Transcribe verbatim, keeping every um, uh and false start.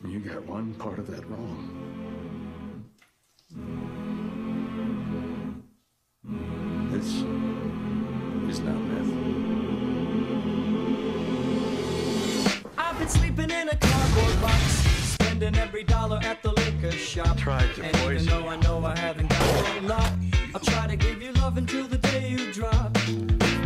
You got one part of that wrong. This is not meth. I've been sleeping in a cardboard box, spending every dollar at the liquor shop. Tried to and poison even though I know I haven't got a lot, I'll try to give you love until the day you drop.